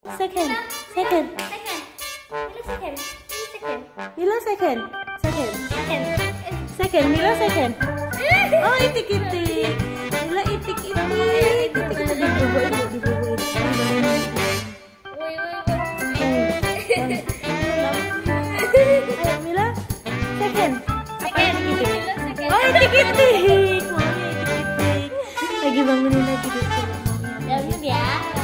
Second. Second. Milow second. Second. Second. Milow second. Oh, itik-itik. Milow itik-itik. Kita dibubuhin. Milow second. Oh, itik-itik. Lagi bangunin lagi deh. Bangun ya.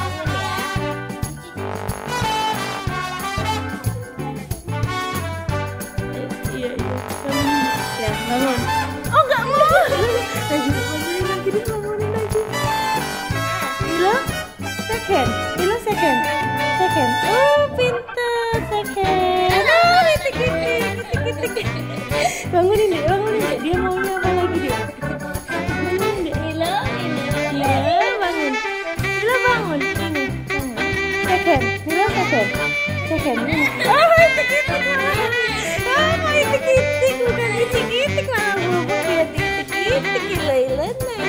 Iya. Ya, bangun. Oh, enggak mau. Lagi bangunin lagi. Milow second. Milow second. Oh, pintar. Second. Oh, itik-itik. Bangunin deh. Dia maunya apa lagi dia? Bangun deh. Milow. Iya, bangun. Milow bangun. Ini. Second. Milow second. Oh, itik-itik. Oh, itik-itik. Bukan itik-itik malah bubuk. Lihat itik-itik. Gila.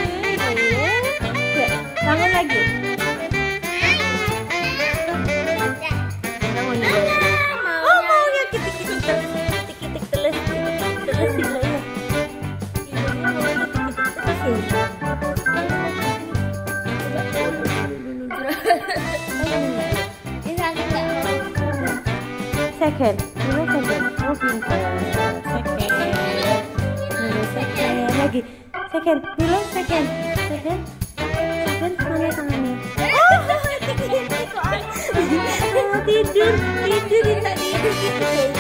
Ya, bangun lagi. Bangun dulu. Oh, maunya kitik-kitik terus. Kitik-kitik terus. Gila ya. Second. Milow second. Oh, pintar. Second. Lagi. Second. Milow second. Mana tangannya? Oh, tidur. Tidur.